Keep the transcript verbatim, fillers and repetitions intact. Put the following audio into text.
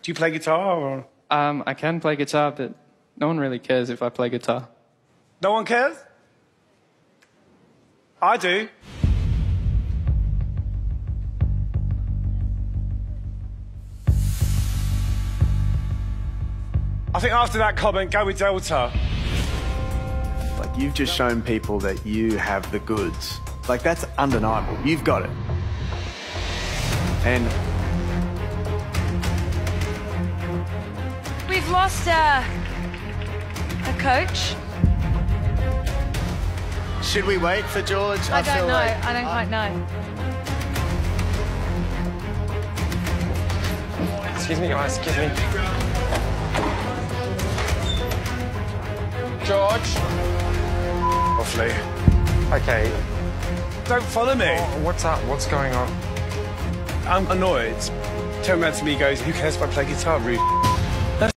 Do you play guitar or...? Um, I can play guitar, but no one really cares if I play guitar. No one cares? I do. I think after that comment, go with Delta. Like, you've just shown people that you have the goods. Like, that's undeniable. You've got it. And... We've lost uh, a coach. Should we wait for George? I, I don't feel know. like... I don't quite know. Excuse me, guys. Excuse me. George. Awfully. Okay. Don't follow me. Oh, what's up? What's going on? I'm annoyed. Turn around to me and goes, who cares if I play guitar, rude?